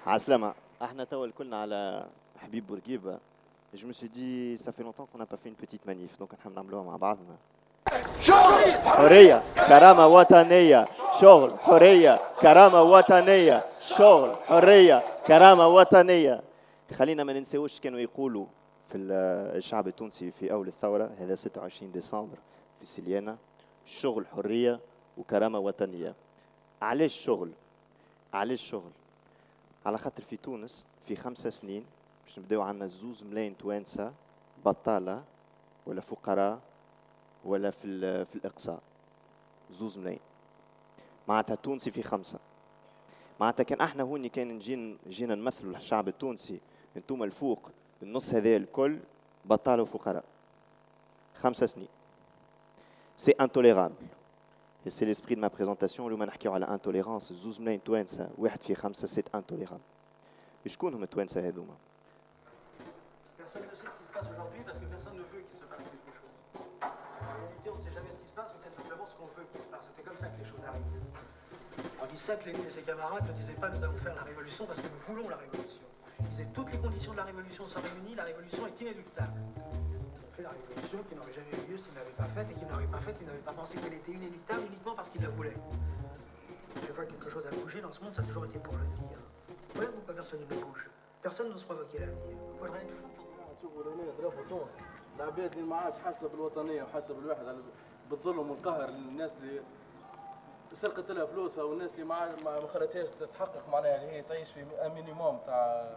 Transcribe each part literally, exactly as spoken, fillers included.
عسلامة. احنا توا الكلنا على حبيب بورقيبة. Je me suis dit, ça fait longtemps qu'on n'a pas fait une petite manif, donc نحب نعملوها مع بعضنا. شغل حرية كرامة وطنية، شغل حرية كرامة وطنية، شغل حرية كرامة وطنية. خلينا ما ننساوش كانوا يقولوا في الشعب التونسي في أول الثورة، هذا ستة وعشرين ديسمبر في سليانة، شغل حرية وكرامة وطنية. علاش شغل؟ علاش شغل؟ على خاطر في تونس في خمسة سنين باش نبداو عندنا زوز ملايين توانسة بطالة ولا فقراء ولا في في الإقصاء. زوز ملايين معناتها تونسي في خمسة. معناتها كان احنا هوني كان نجي جينا نمثلوا الشعب التونسي، انتم الفوق النص هذا الكل بطالة وفقراء. خمسة سنين. سي انتوليرابل. Et c'est l'esprit de ma présentation. اليوم نحكيو على انتوليرانس. زوز ملايين توانسة واحد في خمسة سيت انتوليرابل. شكون هم التوانسة هذوما؟ Personne ne sait ce qui se passe aujourd'hui parce que personne ne veut qu'il se passe quelque chose. En réalité, on ne sait jamais ce qui se passe, on sait simplement ce qu'on veut qu'il se passe. C'est comme ça que les choses arrivent. On dit ça que Lénine et ses camarades ne disaient pas nous allons faire la révolution parce que nous voulons la révolution. Ils disaient toutes les conditions de la révolution sont réunies, la révolution est inéluctable. Ils ont fait la révolution qui n'aurait jamais eu lieu s'ils ne l'avaient pas faite et qu'ils n'auraient pas faite, ils n'avaient pas pensé qu'elle était inéluctable uniquement parce qu'ils la voulaient. Chaque fois que quelque chose a bougé dans ce monde, ça a toujours été pour le dire. Ouais, pourquoi personne ne bouge? Personne n'ose provoquer l'avenir. Il faudrait être fou pour تشوفوا لهنا ضربوا تونس، العباد اللي ما عادش حاسه بالوطنيه وحاسه بالوحده بالظلم والقهر، الناس اللي سرقت لها فلوسها والناس اللي ما ما خلتهاش تتحقق معناها اللي هي تعيش في مينيموم تاع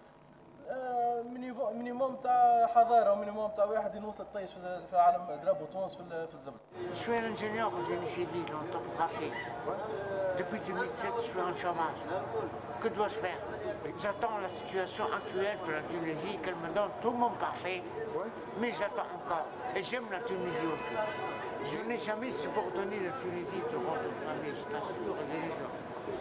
مينيموم تاع حضاره ومينيموم تاع واحد ينوصل تعيش في العالم. ضربوا تونس في الزبط. Je suis un ingénieur en génie civil en topographie. Depuis deux mille sept, je suis en chômage. Que dois-je faire? J'attends la situation actuelle de la Tunisie, qu'elle me donne tout le monde parfait, mais j'attends encore. Et j'aime la Tunisie aussi. Je n'ai jamais subordonné la Tunisie devant toute ma vie, je t'assure, et les gens.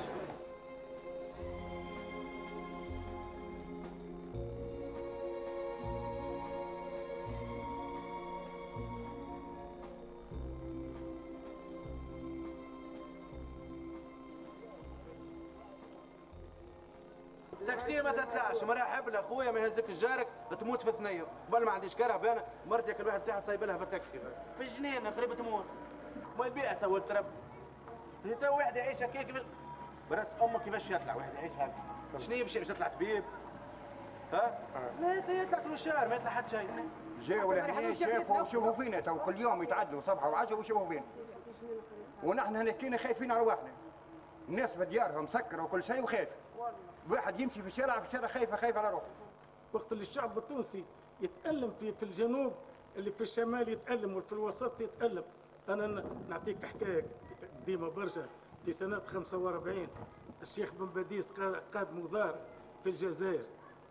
تاكسي ما تطلعش، مرحبا لاخويا ما يهزك جارك تموت في ثنيه. قبل ما عنديش كرهب انا مرتي كل واحد تاعها تصايب لها في التاكسي في الجنين خرب تموت. ما البيئه تو الترب. هي تو واحد يعيش هكاك براس امك كيفاش يطلع واحد يعيش هكا؟ شنو باش باش يطلع طبيب؟ ها؟ ما يطلع كلوشار ما يطلع حتى شيء. جاوا لهنا شافوا وشوفوا فينا تو كل يوم يتعدوا صباح وعشاء ويشوفوا فينا. ونحن هنا كينا خايفين على روحنا. الناس بديارها مسكره وكل شيء وخايف. واحد يمشي في الشارع في الشارع خايف خايف على روحه. وقت اللي الشعب التونسي يتألم في في الجنوب، اللي في الشمال يتألم وفي الوسط يتألم. انا نعطيك حكايه قديمه برشا. في سنه خمسة وأربعين الشيخ بن باديس قاد مضار في الجزائر.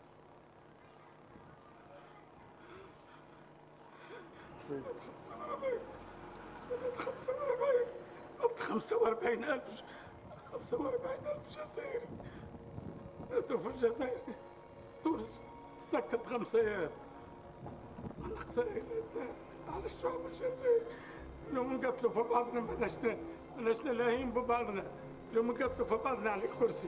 سنة خمسة وأربعين سنة خمسة وأربعين خمسة وأربعين ألف خمسة وأربعين ألف جزائري ماتوا في الجزائر. تونس سكرت خمسة أيام على خسائر على الشعب الجزائري. لو نقتلوا في بعضنا ماناش ماناش لاهين ببعضنا. لو نقتلوا في بعضنا على الكرسي.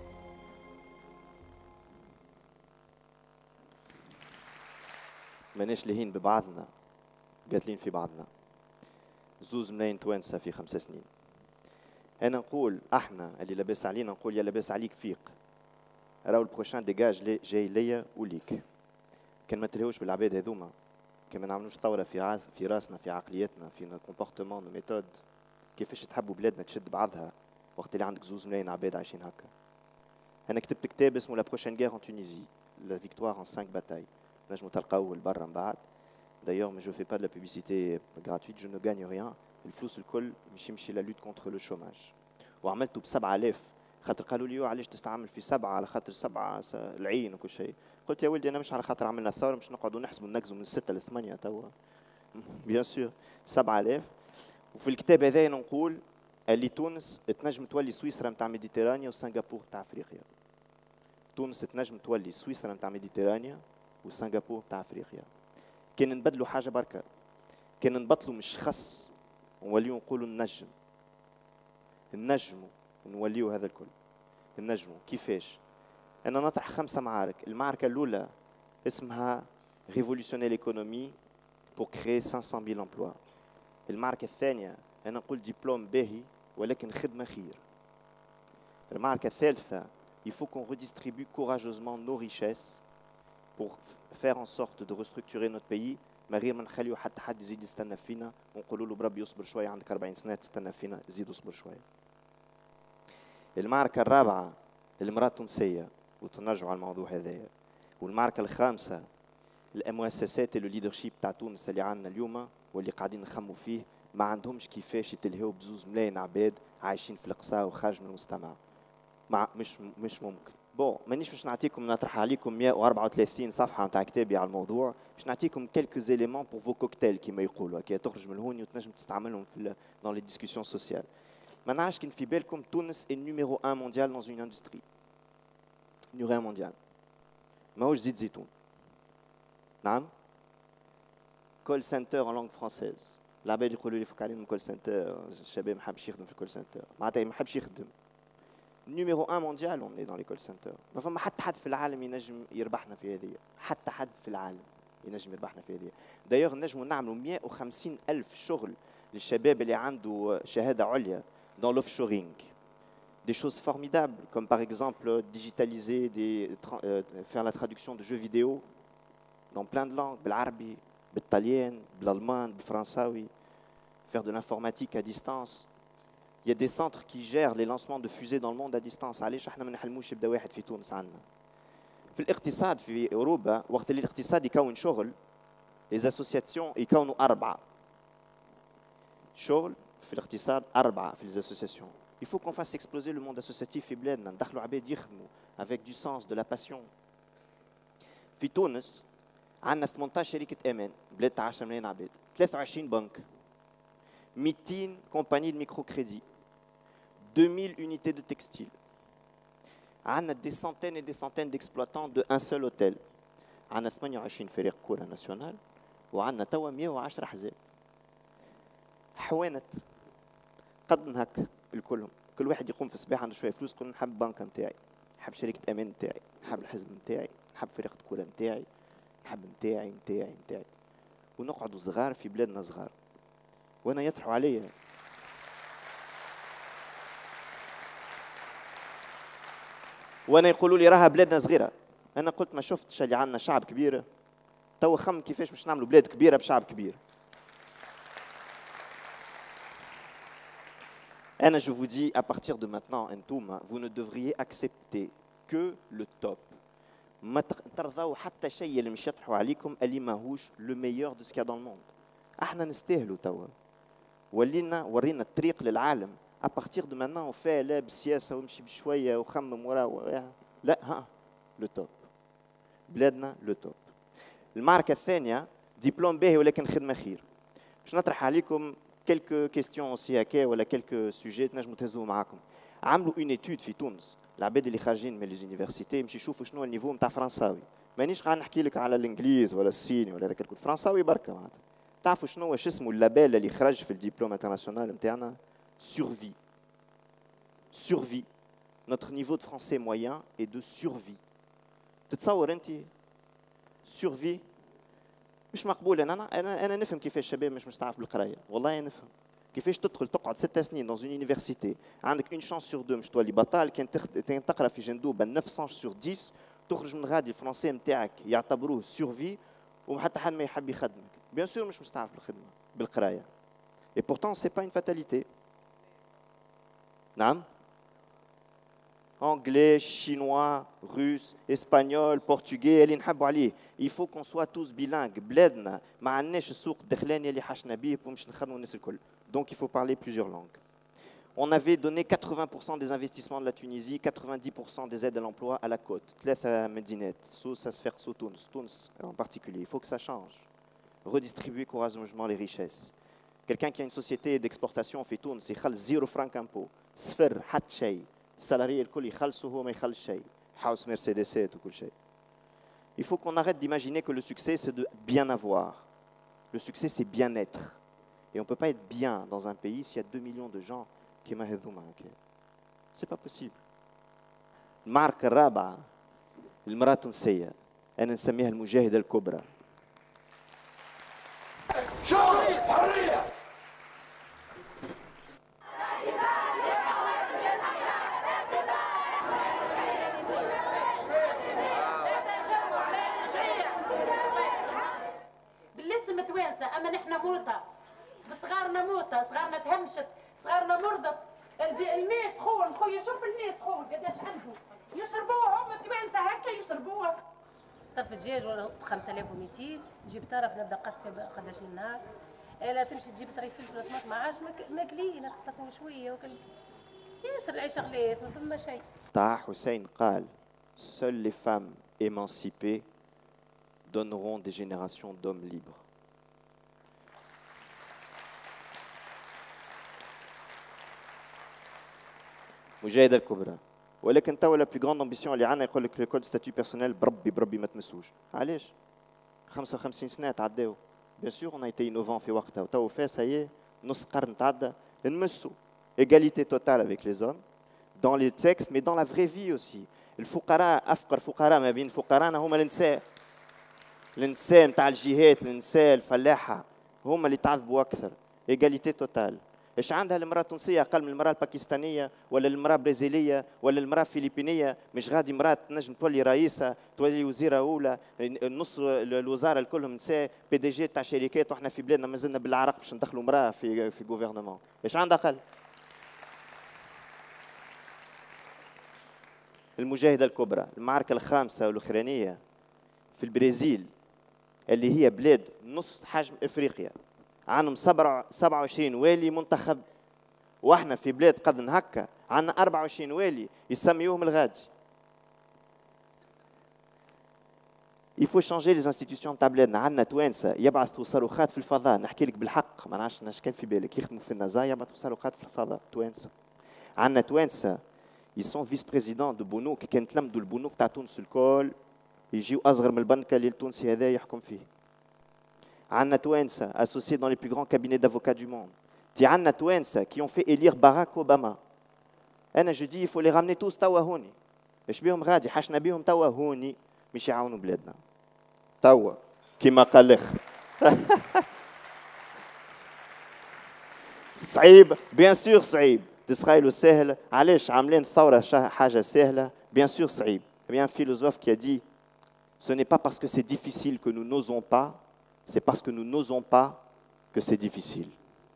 ماناش لاهين ببعضنا قاتلين في بعضنا. زوز ملايين توانسة في خمس سنين. أنا نقول احنا اللي لاباس علينا نقول يا لاباس عليك فيق. راهو البروشان ديجاج جاي ليا وليك. كان ما تلهوش بالعباد هذوما، كان ما نعملوش ثوره في عاس في راسنا في عقليتنا في كومبورتمون ميثود. كيفاش تحبوا بلادنا تشد بعضها وقت اللي عندك زوز ملايين عباد عايشين هكا. انا كتبت كتاب اسمه لا بروشين غير ان تونيزي لا فيكتوار ان خمس باتاي. نجموا تلقاوه لبرا من بعد. دايوغ جو في با دو لا بوبليسيتي غراتويت جو نو غاني ريان. الفلوس الكل مش يمشي لا لوت كونتر لو شوماج. وعملته ب سبعة آلاف. خاطر قالوا لي علاش تستعمل في سبعه على خاطر سبعه العين وكل شيء. قلت يا ولدي انا مش على خاطر عملنا الثوره مش نقعدوا نحسبوا ننقزوا من سته لثمانيه توا. بيان سور سبعة آلاف. وفي الكتاب هذا نقول اللي تونس تنجم تولي سويسرا نتاع ميديتيرانيا وسنغافور نتاع افريقيا. تونس تنجم تولي سويسرا نتاع ميديتيرانيا وسنغافور نتاع افريقيا. كان نبدلوا حاجه بركه. كان نبطلوا مش خص ونوليو نقولوا النجم. النجم ونوليو هذا الكل. النجم كيفاش؟ أنا نطرح خمسة معارك. المعركة الأولى اسمها révolutionner l'économie pour créer cinq cent mille emplois. المعركة الثانية أنا نقول دبلوم باهي ولكن خدمة خير. المعركة الثالثة il faut qu'on redistribue courageusement nos richesses pour faire en sorte de restructurer notre pays من غير ما نخليو حتى حد يزيد يستنى فينا ونقولوا له بربي يصبر شوية عندك أربعين سنة تستنى فينا زيد اصبر شوية. المعركة الرابعة المرأة التونسية وتنرجعوا على الموضوع هذايا. والمعركة الخامسة المؤسسات الليدرشيب تاع تونس اللي عندنا اليوم واللي قاعدين نخموا فيه ما عندهمش كيفاش يتلهوا بزوز ملايين عباد عايشين في القصا وخارج من المجتمع. مع مش مش ممكن. بون مانيش باش نعطيكم نطرح عليكم مئة وأربعة وثلاثين صفحه نتاع كتابي على الموضوع، باش نعطيكم كيلكو زيليمون بور فو كوكتيل كيما يقولوا كي تخرج من هون وتنجم تستعملهم في دون لي ديسكوسيون سوسيال. ما نعرفش كي في بالكم تونس est numéro un mondial dans une industrie. numéro un mondial. ماهوش زيت زيتون. نعم. كول سنتر en langue française. العباد يقولوا لي فك عليهم كول سنتر، الشباب ما حبش يخدم في الكول سنتر، معناتها ما حبش يخدم. numéro un mondial on est dans les call centers. ما فما حتى حد في العالم ينجم يربحنا في هذه، حتى حد في العالم ينجم يربحنا في هذه. دايوغ نجموا نعملوا مئة وخمسين ألف شغل للشباب اللي عنده شهادة عليا dans l'offshoring. Des choses formidables comme par exemple digitaliser, des, euh, faire la traduction de jeux vidéo dans plein de langues, بالعربي، بالطليان، بالالمان، بالفرنساوي، faire de l'informatique à distance. Il y a des centres qui gèrent les lancements de fusées dans le monde à distance. علاش احنا ما نحلموش يبدا واحد في تونس عندنا؟ في الاقتصاد في اوروبا وقت اللي الاقتصاد يكون شغل les associations يكونوا أربعة. شغل في الاقتصاد أربعة في les associations. Il faut qu'on fasse exploser le monde associatif في بلادنا، ندخلوا عباد يخدموا avec du sens, de la passion. في تونس عندنا ثمانية عشر شركة أمان، بلاد تاع عشرة ملايين عباد، ثلاثة وعشرين بنك، مئتين compagnies de microcrédit. deux mille unités de textile. On a des centaines et des centaines d'exploitants de un seul hôtel. On a ثمانية وعشرين فريق كرة ناسيونال وعندنا توا مئة وعشرة حزاب. حوانت قد من هكا الكلهم، كل واحد يقوم في الصباح عنده شوية فلوس يقول نحب البنكة نتاعي، نحب شركة أمان نتاعي، نحب الحزب نتاعي، نحب فريق الكرة نتاعي، نحب نتاعي نتاعي نتاعي. ونقعدوا صغار في بلادنا صغار. وأنا يطرحوا عليا وانا يقولوا لي راها بلادنا صغيره. انا قلت ما شفتش اللي عندنا شعب كبير، توا خم كيفاش باش نعملوا بلاد كبيره بشعب كبير. انا je vous dis à partir de maintenant انتوما vous ne devriez accepter que le top. ما ترضوا حتى شيء اللي مش يطرحوا عليكم اللي ماهوش لو ميور دو سكا دون الموند. احنا نستاهلوا توا، ولينا ورينا الطريق للعالم. à partir de maintenant on fait لا بالسياسه ويمشي بشويه وخمم وراه، لا ها لو توب بلادنا لو توب. المعركه الثانيه دبلوم باهي ولكن خدمه خير. باش نطرح عليكم كيلكو كيستيون اوسي هكا ولا كيلكو سوجي تنجموا تهزوهم معاكم. عملوا اون ايتود في تونس، العباد اللي خارجين من لي زونيفرسيتي يمشي يشوفوا شنو النيفو نتاع فرنساوي. مانيش قاعد نحكي لك على الانجليز ولا الصيني ولا هذاك الكل، فرنساوي بركه معناتها. تعرفوا شنو واش اسمه اللابيل اللي خرج في الدبلوم انترناسيونال نتاعنا؟ survie. Survie. Notre niveau de français moyen est de survie. تتصور انت survie مش مقبول. انا انا انا نفهم كيفاش الشباب مش مستعرف بالقرايه، والله نفهم كيفاش تدخل تقعد ست سنين dans une université عندك une chance sur deux مش تولي بطال. كان تقرا في جندوبه neuf cents sur dix تخرج من غادي الفرنسي نتاعك يعتبروه survie وحتى حد ما يحب يخدمك. بيان سور مش مستعرف بالخدمه بالقرايه. Et pourtant c'est pas une fatalité. نعم. anglais, chinois, russe, espagnol, portugais اللي نحبوا عليه. il faut qu'on soit tous bilingues. بلادنا ما عندناش السوق الدخلاني اللي حشنا بيه باش نخدموا الناس الكل. donc il faut parler plusieurs langues. On avait donné quatre-vingts pour cent des investissements de la Tunisie, quatre-vingt-dix pour cent des aides à l'emploi à la côte. ثلاثة مدينات، سوس، سفر، سو تونس، تونس en particulier. Il faut que ça change. Redistribuer courageusement les richesses. Quelqu'un qui a une société d'exportation في تونس يخلص zéro franc impôt. صفر حتى شيء. السالاري الكل يخلصوا هو ما يخلص شيء. حاوس مرسيدسات وكل شيء. Il faut qu'on arrête d'imaginer que le succès c'est de bien avoir. Le succès c'est bien être. Et on ne peut pas être bien dans un pays s'il y a deux millions de gens qui ما هذوما هكا. C'est pas possible. المعركة الرابعة المرأة التونسية أنا نسميها المجاهدة الكبرى. شعور حرية. بالاسم توانسة، أما نحن موتى بصغارنا موتى، صغارنا تهمشت، صغارنا مرضت، الماء سخون، خويا شوف الماء سخون قداش عنده، يشربوه هم توانسة هكا يشربوه. طرف دجاج ولا ب خمسة آلاف ومئتين، تجيب طرف نبدا قصت فيها قداش من نهار، لا تمشي تجيب طري فلفل وطماط ما عادش ماكلين قصتهم شويه وكل ياسر العيشه غليت ما فما شيء. طه حسين قال seules les femmes émancipées donneront des générations d'hommes libres. مجاهدة الكبرى. ولكن توا لا بلو غراند امبيسيون اللي عندنا يقول لك لو كود ستاتيو بيرسونيل بربي بربي ما تمسوش. علاش؟ خمسة وخمسين سنة تعداو. بيان سور اون ايتي انوفون في وقتها وتوا فا سايي نص قرن تعدى نمسوا égalité totale avec les hommes dans les textes mais dans la vraie vie aussi. الفقراء افقر فقراء ما بين فقراءنا هما النساء. النساء نتاع الجهات النساء الفلاحة هما اللي تعذبوا أكثر. égalité totale. ايش عندها المراه التونسيه اقل من المراه الباكستانيه ولا المراه البرازيليه ولا المراه الفلبينيه؟ مش غادي مراه تنجم تولي رئيسه تولي وزيره اولى، نص الوزاره الكلهم نساء، بي دي جي تاع شركات، وحنا في بلادنا مازلنا بالعرق باش ندخلوا مراه في في غوفرنمون. ايش عندها اقل؟ المجاهده الكبرى، المعركه الخامسه والاخرانيه في البرازيل اللي هي بلاد نص حجم افريقيا، عندهم سبعة وعشرين والي منتخب، واحنا في بلاد قد هكا عندنا أربعة وعشرين والي يسميوهم الغادي. Il faut changer les institutions تاع بلادنا. عندنا توانسه يبعثوا صاروخات في الفضاء، نحكي لك بالحق ما نعرفش اش كان في بالك، يخدموا في النازا يبعثوا صاروخات في الفضاء توانسه. عندنا توانسه يسون فيس بريزيدون دو بنوك، كان تلمدوا البنوك تاع تونس الكل يجيو اصغر من البنكه اللي التونسي هذا يحكم فيه. عندنا توانسه associés dans les plus grands cabinets d'avocats du monde. تي عندنا توانسه qui ont fait élire Barack Obama. انا جو دي il faut les ramener tous توا هوني. ايش بيهم غادي؟ حشنا بيهم توا هوني مش يعاونوا بلادنا. توا كيما قال الاخر. صعيب بيان سور صعيب، تسخيلوا سهل، علاش عاملين الثوره حاجه سهله؟ بيان سور صعيب. Il y a un philosophe qui a dit ce n'est pas parce que c'est difficile que nous n'osons pas, c'est parce que nous n'osons pas que c'est difficile.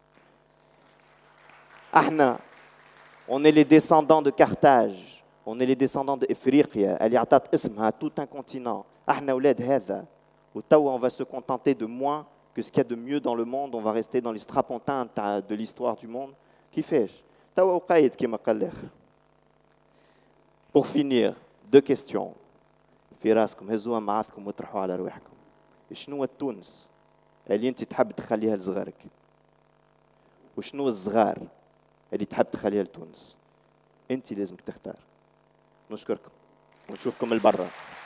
Ahna, on est les descendants de Carthage, on est les descendants d'Ifriqiya, elle y a tout un continent. Ahna oulad hadha, ou tawa on va se contenter de moins que ce qu'il y a de mieux dans le monde, on va rester dans les strapontins de l'histoire du monde. Qui fait? Tawa uqaïd kima qal l'akhir. Pour finir, deux questions. في راسكم هزوها معاكم وطرحوها على رواحكم. شنو تونس اللي انت تحب تخليها لصغارك؟ وشنو الصغار اللي تحب تخليها لتونس؟ انت لازمك تختار. نشكركم ونشوفكم البرة.